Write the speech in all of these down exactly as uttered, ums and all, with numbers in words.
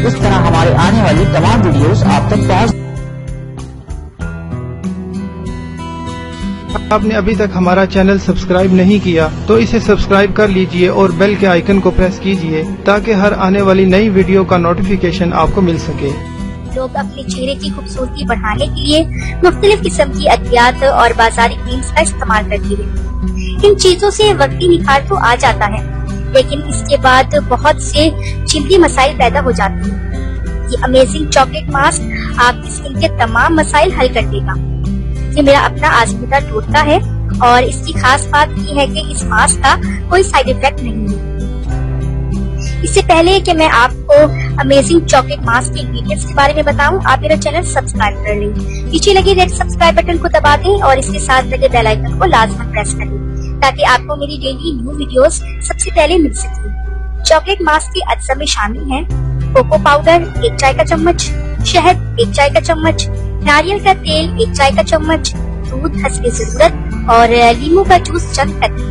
इस तरह हमारे आने वाली तमाम वीडियोस आप तक पहुंच। आपने अभी तक हमारा चैनल सब्सक्राइब नहीं किया तो इसे सब्सक्राइब कर लीजिए और बेल के आइकन को प्रेस कीजिए ताकि हर आने वाली नई वीडियो का नोटिफिकेशन आपको मिल सके। लोग अपने चेहरे की खूबसूरती बढ़ाने के लिए मुख्तलिफ किस्म की अद्वियात और बाजारी क्रीम्स का इस्तेमाल करती है। इन चीजों से वक्ती निखार तो आ जाता है, लेकिन इसके बाद बहुत से जिल्दी मसाइल पैदा हो जाते हैं। ये अमेजिंग चॉकलेट मास्क आपकी स्किन के तमाम मसाइल हल कर देगा। ये मेरा अपना आजमूदा टोटका है और इसकी खास बात ये है कि इस मास्क का कोई साइड इफेक्ट नहीं है। इससे पहले कि मैं आपको अमेजिंग चॉकलेट मास्क के इंग्रेडिएंट्स के बारे में बताऊं, आप मेरा चैनल सब्सक्राइब कर लें। पीछे लगे रेड सब्सक्राइब बटन को दबा दें और इसके साथ लगे बेल आइकन को लाजमन प्रेस कर लें ताकि आपको मेरी डेली न्यू वीडियोस सबसे पहले मिल सके। चॉकलेट मास्क के अज्जा में शामिल हैं कोको पाउडर एक चाय का चम्मच, शहद एक चाय का चम्मच, नारियल का तेल एक चाय का चम्मच, दूध हस्बे जरूरत और लीमू का जूस चंद कतरी।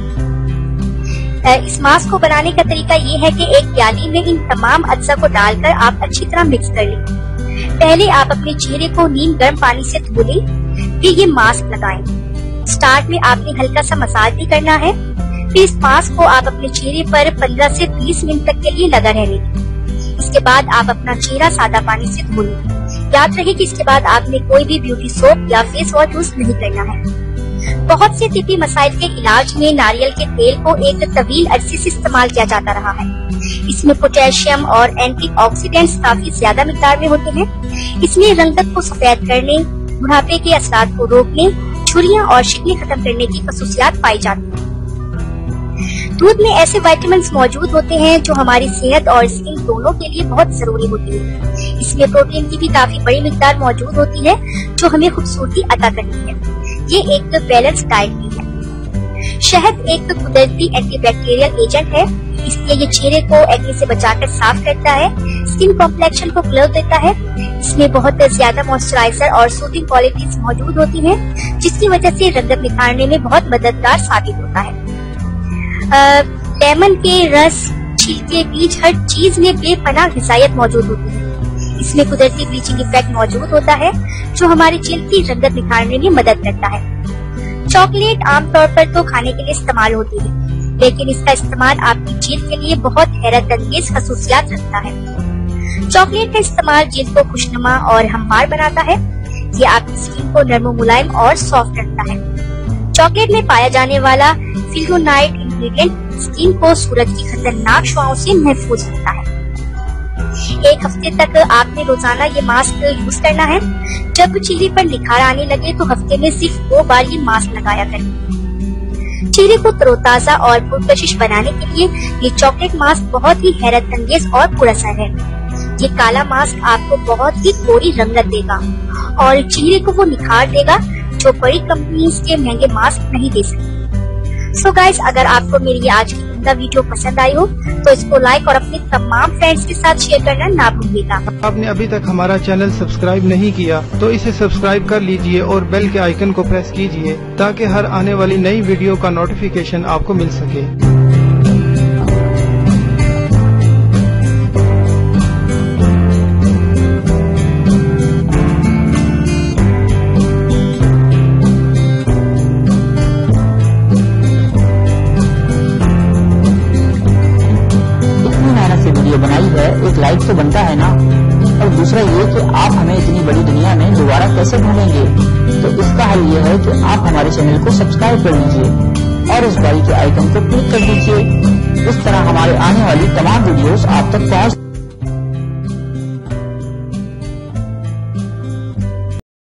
इस मास्क को बनाने का तरीका ये है कि एक प्याली में इन तमाम अज्जा को डालकर आप अच्छी तरह मिक्स कर लें। पहले आप अपने चेहरे को नीम गर्म पानी से धो लें, फिर ये मास्क लगाएं। स्टार्ट में आपने हल्का सा मसाज भी करना है। फिर इस मास्क को आप अपने चेहरे पर पंद्रह से बीस मिनट तक के लिए लगा रहने दें। इसके बाद आप अपना चेहरा सादा पानी से धो लें। याद रहे कि इसके बाद आपने कोई भी ब्यूटी सोप या फेस वॉश यूज नहीं करना है। बहुत से तिब्बी मसाइल के इलाज में नारियल के तेल को एक तवील अरसे से इस्तेमाल किया जाता रहा है। इसमें पोटेशियम और एंटीऑक्सीडेंट्स काफी ज्यादा मिकदार में होते हैं। इसमें रंगत को सफेद करने, बुढ़ापे के असरात को रोकने, झुर्रियां और शिकने खत्म करने की खसूसियात पाई जाती हैं। दूध में ऐसे विटामिन मौजूद होते हैं जो हमारी सेहत और स्किन दोनों के लिए बहुत जरूरी होती है। इसमें प्रोटीन की भी काफी बड़ी मिकदार मौजूद होती है जो हमें खूबसूरती अता करती है। ये एक बैलेंस डाइट भी है। शहद एक कुदरती एंटीबैक्टीरियल एजेंट है, इसलिए ये चेहरे को एक्ने से बचाकर साफ करता है, स्किन कॉम्प्लेक्शन को ग्लो देता है। इसमें बहुत ज्यादा मॉइस्चराइजर और सूथिंग क्वालिटीज मौजूद होती हैं, जिसकी वजह से रंगत निखारने में बहुत मददगार साबित होता है। लेमन के रस, छिलके, बीज, हर चीज में बेपनाह ग़िज़ायत मौजूद होती है। इसमें कुदरती ब्लीचिंग इफेक्ट मौजूद होता है जो हमारी जिल्द की रंगत निखारने में मदद करता है। चॉकलेट आमतौर पर तो खाने के लिए इस्तेमाल होती है, लेकिन इसका इस्तेमाल आपकी जिल्द के लिए बहुत हैरत अंगेज खसूसियात रखता है। चॉकलेट का इस्तेमाल जिल्द को खुशनुमा और हमवार बनाता है। ये आपकी स्किन को नरम, मुलायम और सॉफ्ट रखता है। चॉकलेट में पाया जाने वाला फ्लेवोनॉइड इंग्रेडिएंट स्किन को सूरज की खतरनाक शुआओं से महफूज रखता है। एक हफ्ते तक आपने रोजाना ये मास्क यूज करना है। जब चेहरे पर निखार आने लगे तो हफ्ते में सिर्फ दो बार ये मास्क लगाया करें। चेहरे को तरोताजा और पुरकशिश बनाने के लिए ये चॉकलेट मास्क बहुत ही हैरत अंगेज और पुरअसर है। ये काला मास्क आपको बहुत ही गोरी रंगत देगा और चेहरे को वो निखार देगा जो बड़ी कंपनीज के महंगे मास्क नहीं दे सकती। सो गाइस, अगर आपको मेरी आज की उम्दा वीडियो पसंद आई हो तो इसको लाइक और अपने तमाम फ्रेंड्स के साथ शेयर करना ना भूलिएगा। आपने अभी तक हमारा चैनल सब्सक्राइब नहीं किया तो इसे सब्सक्राइब कर लीजिए और बेल के आइकन को प्रेस कीजिए ताकि हर आने वाली नई वीडियो का नोटिफिकेशन आपको मिल सके। बनाई है, एक लाइक तो बनता है ना। और दूसरा ये कि आप हमें इतनी बड़ी दुनिया में दोबारा कैसे ढूंढेंगे, तो इसका हल ये है कि आप हमारे चैनल को सब्सक्राइब कर लीजिए और उस बेल के आइकन को क्लिक कर दीजिए। इस तरह हमारे आने वाली तमाम वीडियोस आप तक पहुंच